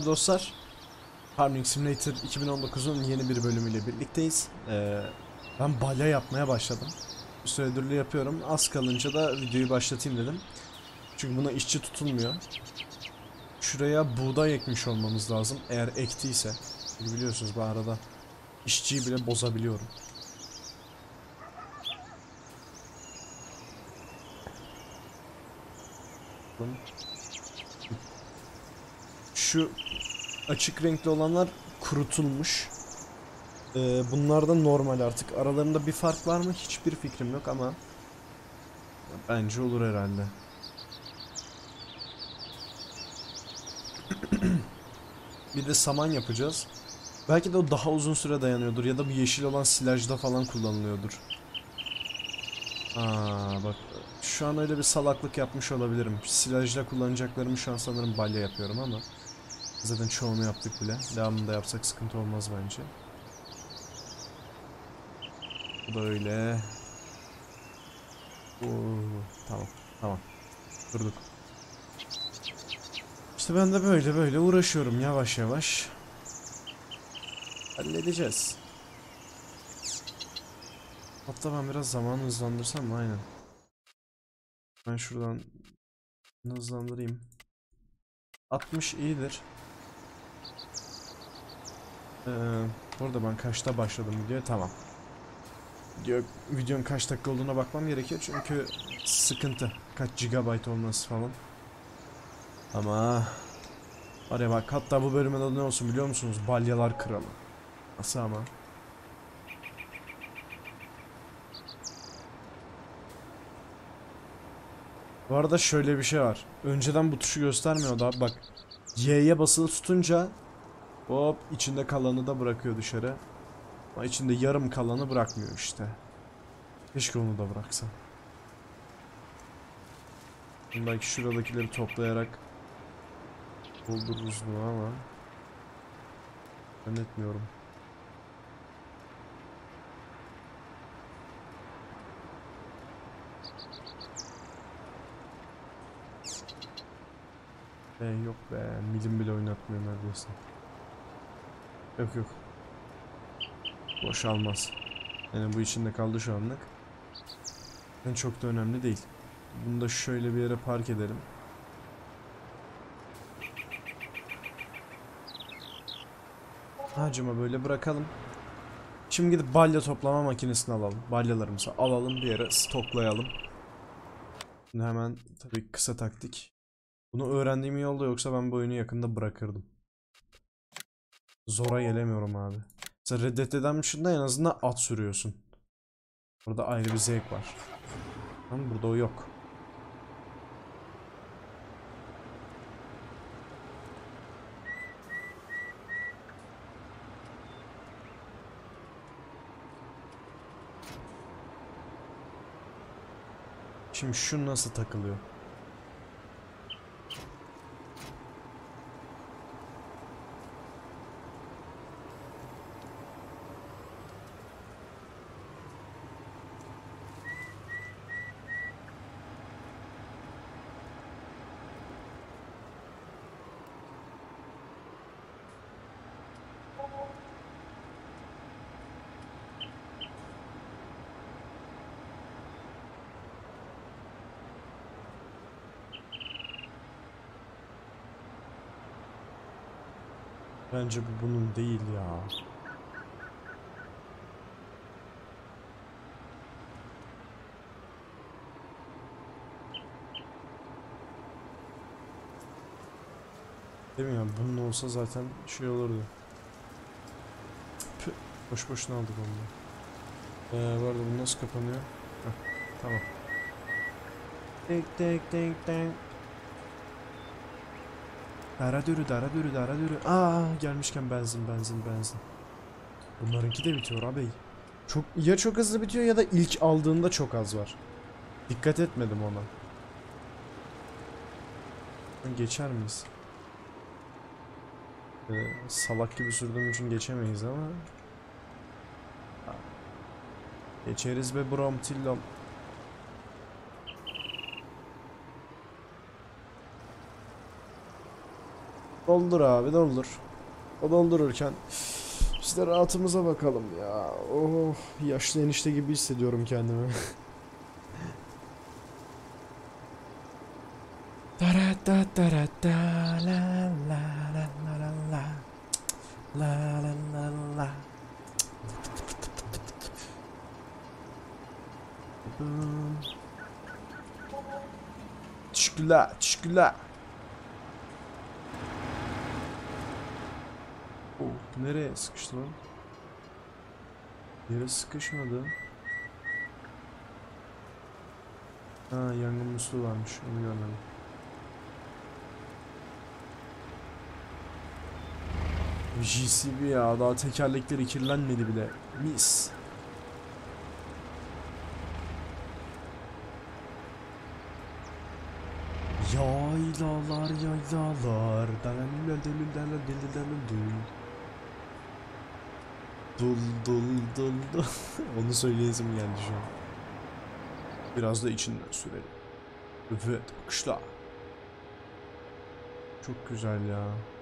Dostlar, Farming Simulator 2019'un yeni bir bölümüyle birlikteyiz. Ben balya yapmaya başladım. Bir süredir de yapıyorum. Az kalınca da videoyu başlatayım dedim. Çünkü buna işçi tutulmuyor. Şuraya buğday ekmiş olmamız lazım. Eğer ektiyse. Çünkü biliyorsunuz bu arada işçiyi bile bozabiliyorum. Şu açık renkli olanlar kurutulmuş. Bunlar da normal artık. Aralarında bir fark var mı? Hiçbir fikrim yok ama bence olur herhalde. Bir de saman yapacağız. Belki de o daha uzun süre dayanıyordur ya da bu yeşil olan silajda falan kullanılıyordur. Aa bak, şu an öyle bir salaklık yapmış olabilirim. Silajda kullanacaklarımı şu an sanırım balya yapıyorum ama zaten çoğunu yaptık bile. Devamında yapsak sıkıntı olmaz bence. Bu da öyle. Oo, tamam tamam, durduk. İşte ben de böyle uğraşıyorum yavaş yavaş. Halledeceğiz. Hatta ben biraz zamanı hızlandırsam mı? Aynen. Ben şuradan hızlandırayım. 60 iyidir. Ee, Bu arada ben kaçta başladım videoya? Tamam. Videonun kaç dakika olduğuna bakmam gerekiyor çünkü sıkıntı. Kaç gigabayt olması falan. Ama var ya bak, hatta bu bölümün adı ne olsun biliyor musunuz? Balyalar Kralı. Nasıl ama? Bu arada şöyle bir şey var. Önceden bu tuşu göstermiyordu abi bak. Y'ye basılı tutunca hop içinde kalanı da bırakıyor dışarı. Ama içinde yarım kalanı bırakmıyor işte. Keşke onu da bıraksa. Belki şuradakileri toplayarak doldururuz bunu ama ben etmiyorum. Yok be, milim bile oynatmıyor neredeyse. Yok yok, boşalmaz. Yani bu içinde kaldı şu anlık. Yani çok da önemli değil. Bunu da şöyle bir yere park edelim. Hacıma böyle bırakalım. Şimdi gidip balya toplama makinesini alalım. Balyalarımızı alalım, bir yere stoklayalım. Şimdi hemen tabii kısa taktik. Bunu öğrendiğim yolda, yoksa ben bu oyunu yakında bırakırdım. Zora gelemiyorum abi. Mesela Red Dead Redemption'da en azından at sürüyorsun. Burada ayrı bir zevk var. Ama burada o yok. Şimdi şu nasıl takılıyor? Bence bu bunun değil ya. Değil mi ya? Bunun olsa zaten şey olurdu. Püh, boş boşuna aldık onu. Bu arada bu nasıl kapanıyor? Heh, tamam. Tek tek tek tek. Dara dürü dara dürü dara dürü. Aa, gelmişken benzin. Bunlarınki de bitiyor abi. Çok, ya çok hızlı bitiyor ya da ilk aldığında çok az var. Dikkat etmedim ona. Geçer miyiz? Salak gibi sürdüğüm için geçemeyiz ama geçeriz be Brom. Doldur abi, doldur. O doldururken biz de rahatımıza bakalım ya. Oh, yaşlı enişte gibi hissediyorum kendimi. Taratatata, la la la la la la. La la la la. Teşekkürler, teşekkürler. Oh, nereye sıkıştı lan? Yere sıkışmadı. Ha, yangın musluğu varmış, onu görmedim. JCB ya, daha tekerlekleri kirlenmedi bile. Mis. Yaylalar yaylalar. Dul dul dul dul. Onu söyleyesim geldi şu an. Biraz da içinden sürelim. Evet, kışla. Çok güzel ya.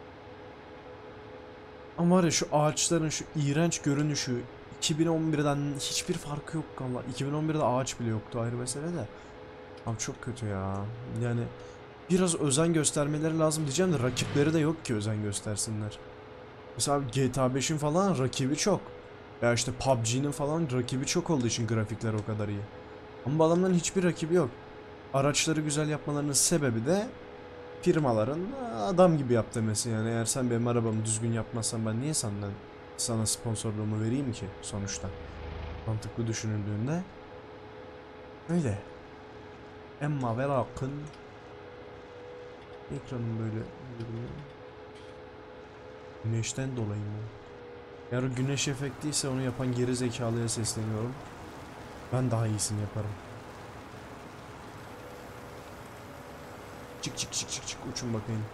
Ama var ya, şu ağaçların şu iğrenç görünüşü 2011'den hiçbir farkı yok ama 2011'de ağaç bile yoktu, ayrı mesele de. Abi çok kötü ya. Yani biraz özen göstermeleri lazım diyeceğim de rakipleri de yok ki özen göstersinler. Mesela GTA 5'in falan rakibi çok. Ya işte PUBG'nin falan rakibi çok olduğu için grafikler o kadar iyi. Ama bu adamların hiçbir rakibi yok. Araçları güzel yapmalarının sebebi de firmaların adam gibi yap demesi yani. Eğer sen benim arabamı düzgün yapmazsan ben niye sana sponsorluğumu vereyim ki sonuçta? Mantıklı düşünüldüğünde öyle. Emma ve Lakin ekranım böyle duruyor. Güneşten dolayı mı? Eğer o güneş efekti ise onu yapan geri zekalıya sesleniyorum. Ben daha iyisini yaparım. Çık çık çık çık çık, uçun bakayım.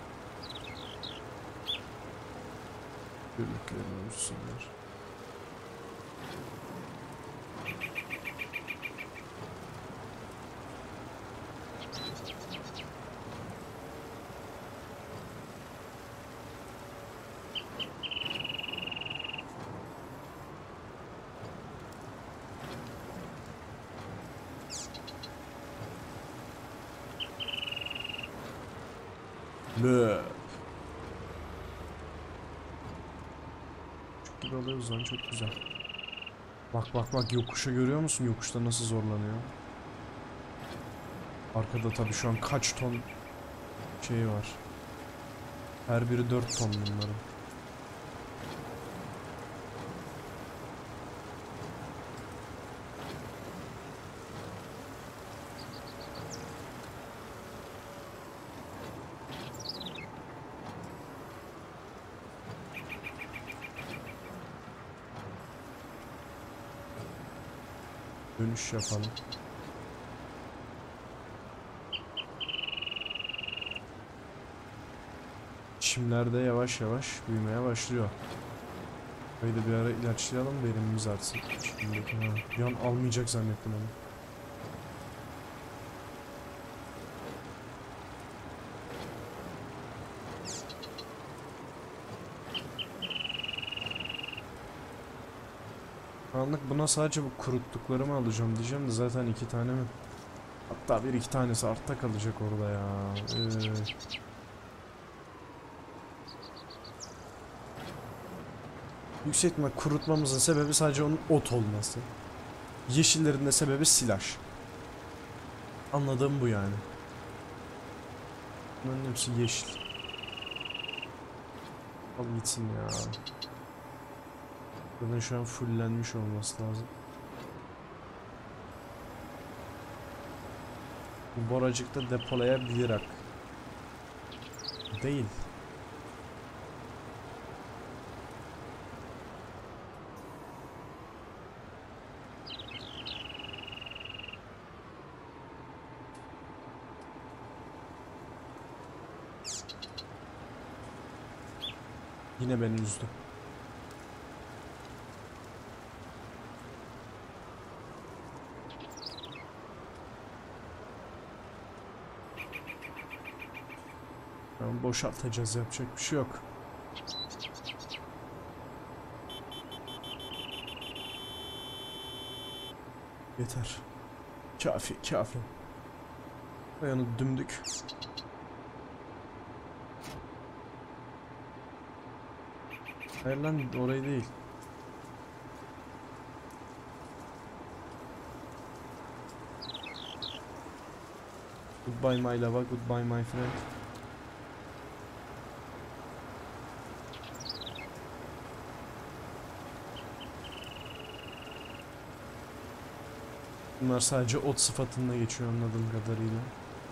Birliklerini uçsunlar. Löp. Çok gibi alıyoruz lan, çok güzel. Bak bak bak, yokuşa görüyor musun? Yokuşta nasıl zorlanıyor. Arkada tabii şu an kaç ton şey var. Her biri 4 ton bunların. Dönüş yapalım. Çimler de yavaş yavaş büyümeye başlıyor. Böyle bir ara ilaçlayalım, verimimiz artsın. Şimdi, bir an almayacak zannettim onu. Anlık buna sadece bu kuruttuklarımı alacağım diyeceğim de zaten 2 tane mi? Hatta bir iki tanesi artta kalacak orada ya. Yüksek ihtimal kurutmamızın sebebi sadece onun ot olması. Yeşillerin de sebebi silaj. Anladığım bu yani. Bunların hepsi yeşil. Al gitsin ya. Zaten şu an fullenmiş olması lazım. Bu boracıkta depolayabilirik. Değil. Yine beni üzdü. Mecbur boşaltacağız, yapacak bir şey yok. Yeter. Kafi, kafi. Ayağını dümdük. Hayır lan, orayı değil. Goodbye my lava, goodbye my friend. Bunlar sadece ot sıfatında geçiyor anladığım kadarıyla.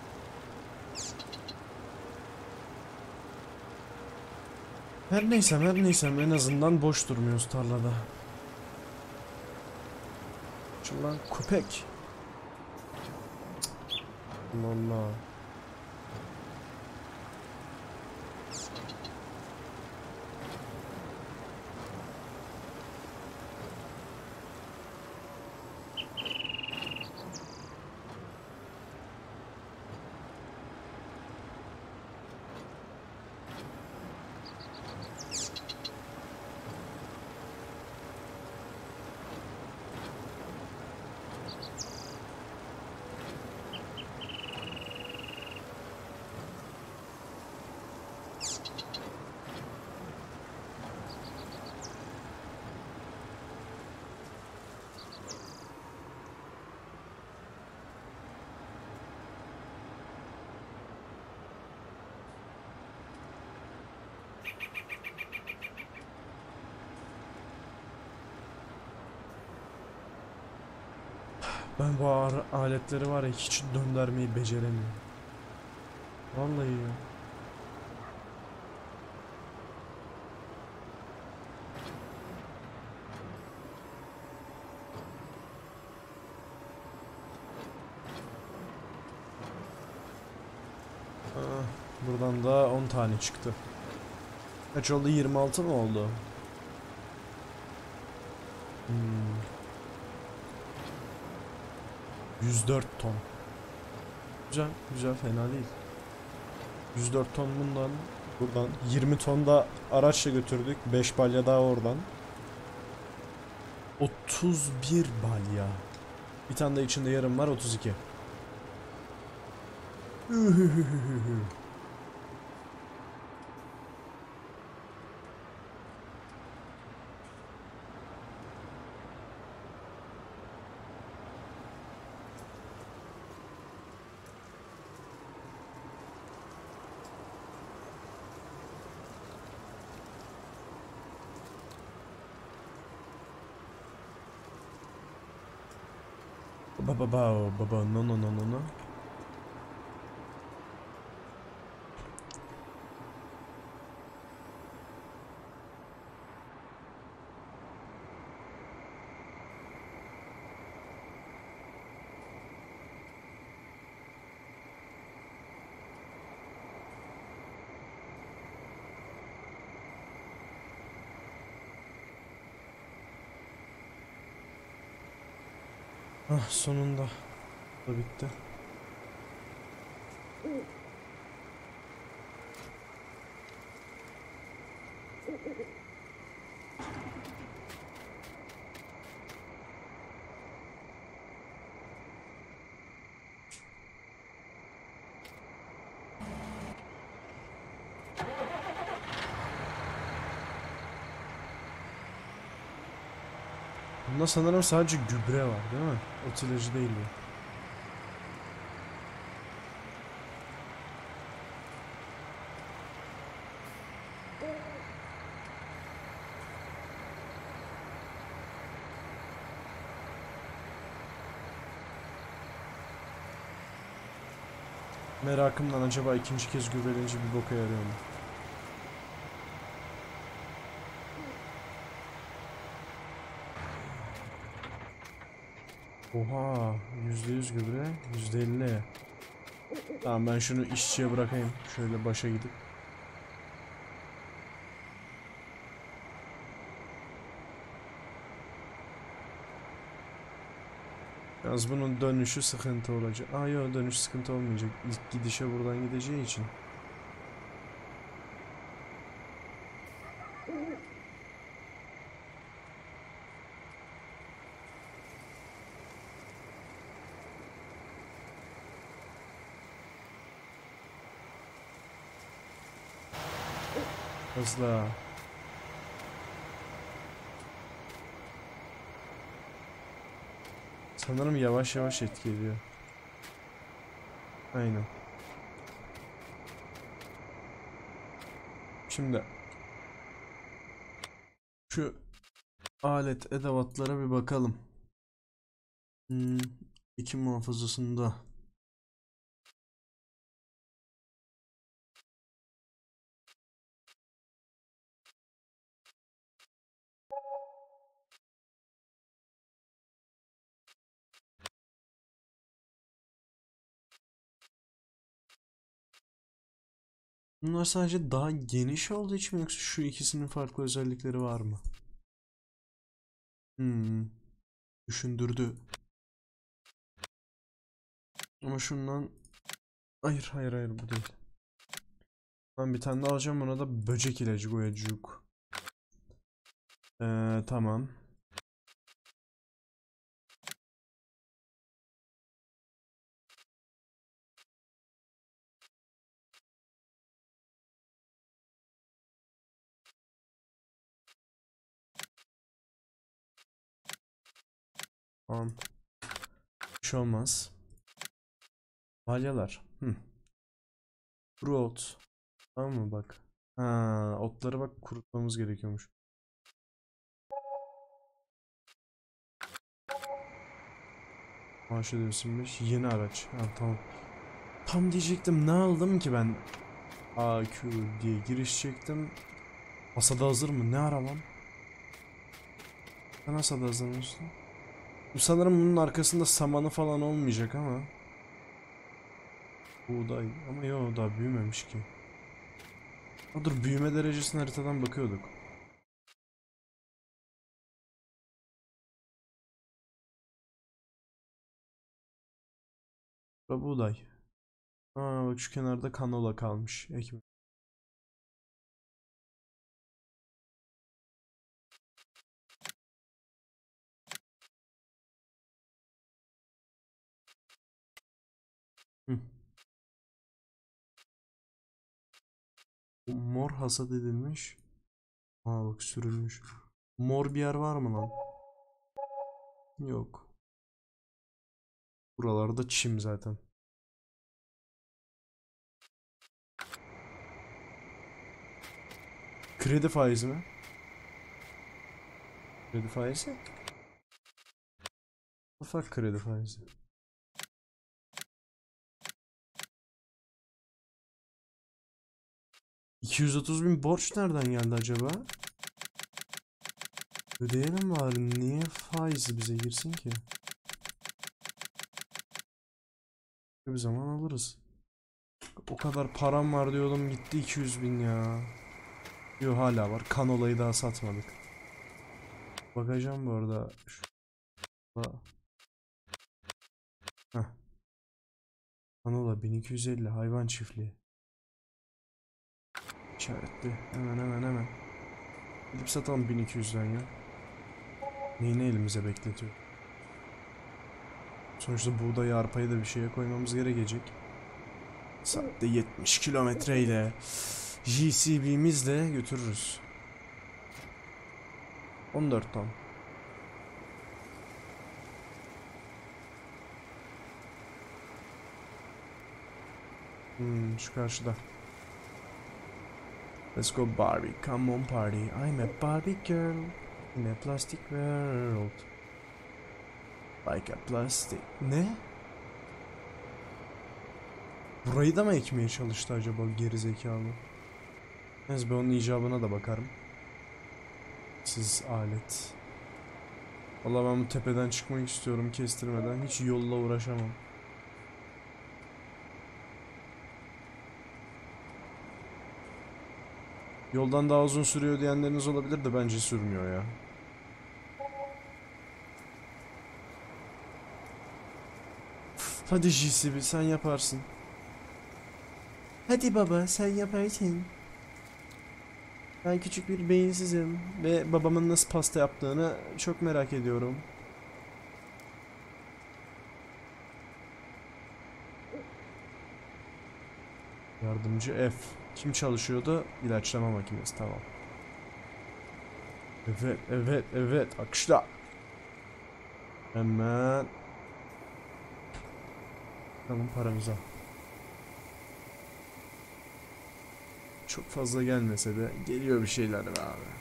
Her neyse en azından boş durmuyoruz tarlada. Şu lan köpek. Allah. Ben bu ağır aletleri var ya hiç döndürmeyi beceremiyorum. Vallahi ya. Ah, buradan da 10 tane çıktı. Kaç oldu? 26 mı oldu? 104 ton. Güzel, güzel, fena değil. 104 ton buradan 20 ton da araçla götürdük. 5 balya daha oradan. 31 balya. Bir tane de içinde yarım var, 32. Baba, no no no no no. Ah, sonunda da bitti. Bunda sanırım sadece gübre var değil mi? Ot ilacı değil bu. Merakımdan acaba ikinci kez gübrelince bir boka yarıyor mu? Oha, %100 gübre, %50. Tamam, ben şunu işçiye bırakayım. Şöyle başa gidip. Yalnız bunun dönüşü sıkıntı olacak. Aa yok, dönüş sıkıntı olmayacak. İlk gidişe buradan gideceği için. Hızlı. Sanırım yavaş yavaş etki ediyor. Aynen. Şimdi şu alet edevatlara bir bakalım. İki muhafazasında. Bunlar sadece daha geniş olduğu için mi, yoksa şu ikisinin farklı özellikleri var mı? Düşündürdü. Ama şundan... Hayır hayır hayır, bu değil. Ben bir tane daha alacağım, buna da böcek ilacı koyacağım. Tamam. Tamam. Bir şey olmaz. Balyalar. Kuru ot. Tamam mı bak. Ha, otları bak kurutmamız gerekiyormuş. Maaş ödüyorsun 5. Yeni araç. Ha, tamam. Tam diyecektim, ne aldım ki ben? AQ diye girişecektim. Masada hazır mı? Ne ara lan? Ben masada hazırmıştım. Sanırım bunun arkasında samanı falan olmayacak ama. Buğday. Ama yok, daha büyümemiş ki. Ha, dur, büyüme derecesini haritadan bakıyorduk. Ve buğday. Aa, bak şu kenarda kanola kalmış. Ekmek. Hı. Mor hasat edilmiş. Aa bak, sürülmüş. Mor bir yer var mı lan? Yok. Buralarda çim zaten. Kredi faizi mi? Kredi faizi? Ufak kredi faizi. 230 bin borç nereden geldi acaba? Ödeyelim bari. Niye faizi bize girsin ki? Bir zaman alırız. O kadar param var diyordum, gitti 200 bin ya. Yo, hala var. Kan olayı daha satmadık. Bakacağım bu arada. Şurada. Heh. Kanola 1250 hayvan çiftliği. İşaretli. Hemen hemen hemen. Gidip satalım 1200'den ya. Neyini elimize bekletiyor. Sonuçta buğdayı, arpayı da bir şeye koymamız gerekecek. Saatte 70 kilometre ile JCB'mizle götürürüz. 14 ton. Şu karşıda. Let's go Barbie, come on party. I'm a Barbie girl in a plastic world. Like a plastic. Ne? Burayı da mı ekmeye çalıştı acaba gerizekalı? Neyse, ben onun icabına da bakarım. Siz alet. Vallahi ben bu tepeden çıkmak istiyorum kestirmeden. Hiç yolla uğraşamam. Yoldan daha uzun sürüyor diyenleriniz olabilir de bence sürmüyor ya. Hadi JCB, sen yaparsın. Hadi baba, sen yaparsın. Ben küçük bir beyinsizim ve babamın nasıl pasta yaptığını çok merak ediyorum. Yardımcı F. Kim çalışıyordu? İlaçlama makinesi, tamam. Evet, evet, evet. Akışla. Hemen. Tamam, paramıza. Çok fazla gelmese de geliyor bir şeyler be abi.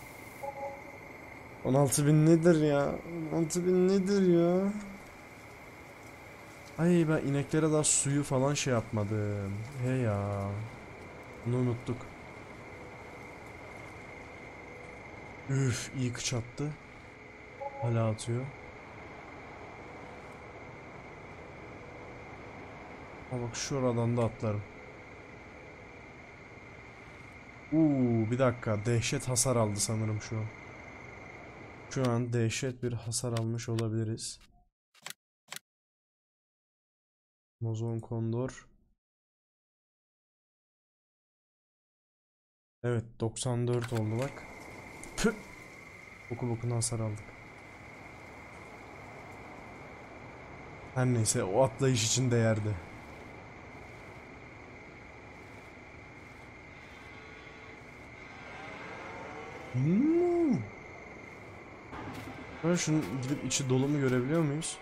16.000 nedir ya? 16.000 nedir ya? Ay, ben ineklere daha suyu falan şey yapmadım. He ya. Bunu unuttuk. Üf, iyi kıç attı. Hala atıyor. Ama bak, şuradan da atlarım. Bir dakika. Dehşet hasar aldı sanırım şu an. Şu an dehşet bir hasar almış olabiliriz. Mozon Kondor. Evet, 94 oldu bak. Püh! Boku bokuna hasar aldık. Her neyse, o atlayış için değerdi. Hmm. Ben şunu gidip içi dolu mu görebiliyor muyuz?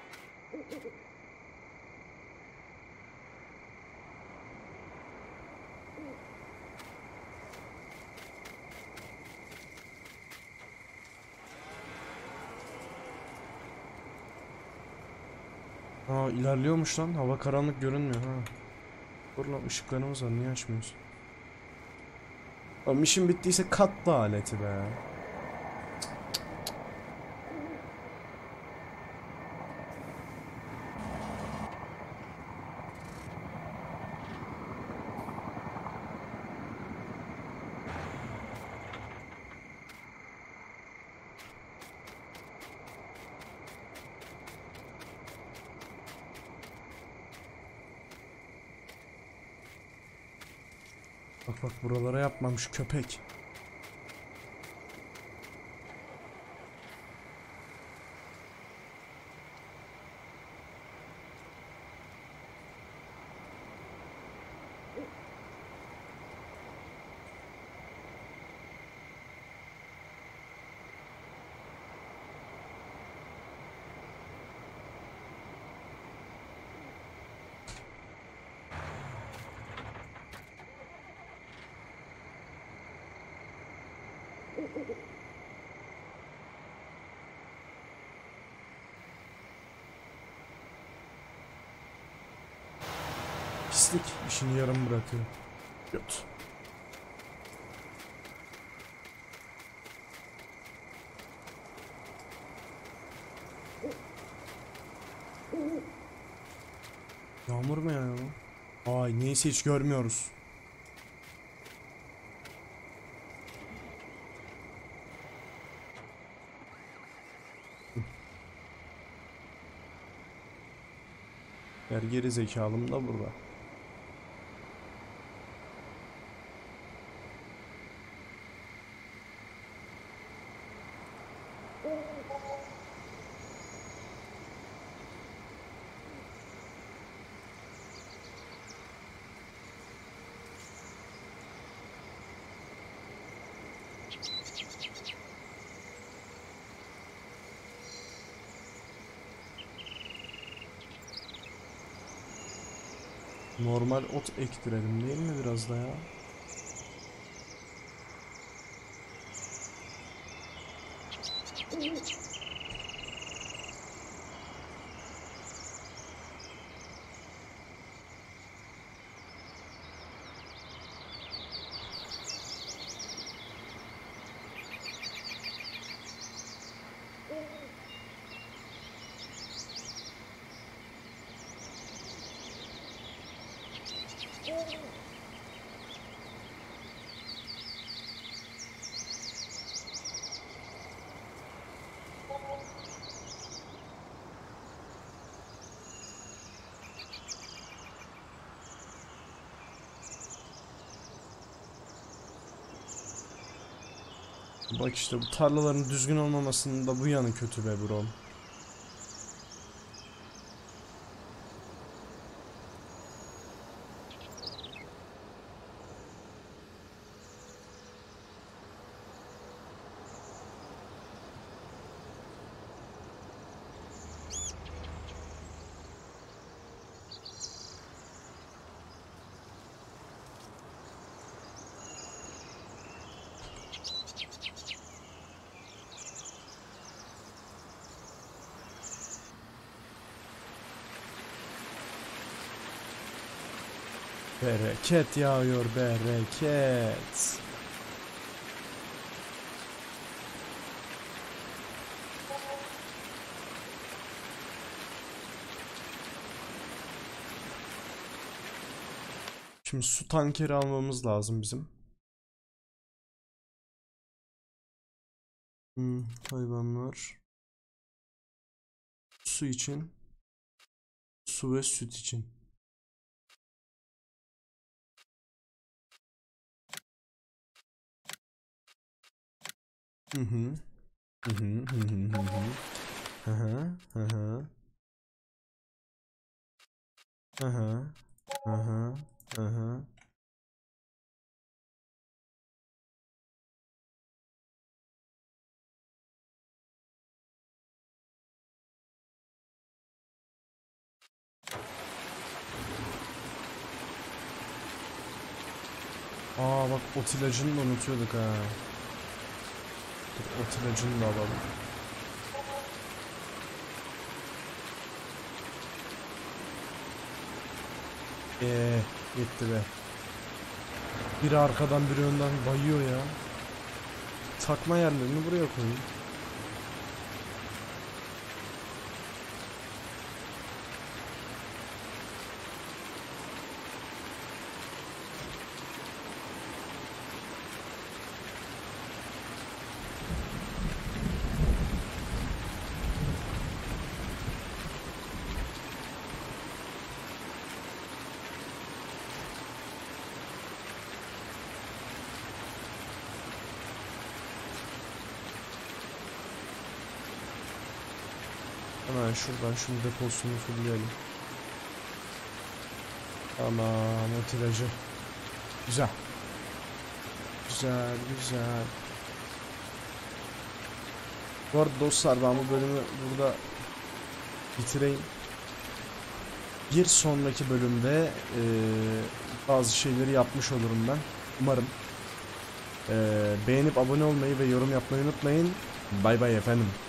Aa, ilerliyormuş lan. Hava karanlık görünmüyor ha. Dur lan, ışıklarımız var, niye açmıyoruz? Oğlum, işin bittiyse katla aleti be. Bak bak, buralara yapmamış köpek. Pislik işini yarım bırakıyor. Yut. Yağmur mu ya? Ay, neyse, hiç görmüyoruz. Geri zekalım da burada. Normal ot ektirelim değil mi biraz da ya? Bak işte bu tarlaların düzgün olmamasının da bu yanı kötü be bro. Bereket yağıyor, bereket. Şimdi su tankeri almamız lazım bizim. Hayvanlar. Su için. Su ve süt için. Hı hı. Hı hı hı hı hı hı. Hı hı hı hı. Hı hı hı hı hı hı. Aa bak ot ilacını da unutuyorduk ha. Dur, ot ilacını da alalım. Yetti be. Biri arkadan biri önden bayıyor ya. Takma yerlerini buraya koyayım. Hemen şuradan şunu deposunu fullleyelim. Tamam ot ilacı. Güzel. Güzel güzel. Bu arada dostlar ben bu bölümü burada bitireyim. Bir sonraki bölümde bazı şeyleri yapmış olurum ben. Umarım. Beğenip abone olmayı ve yorum yapmayı unutmayın. Bay bay efendim.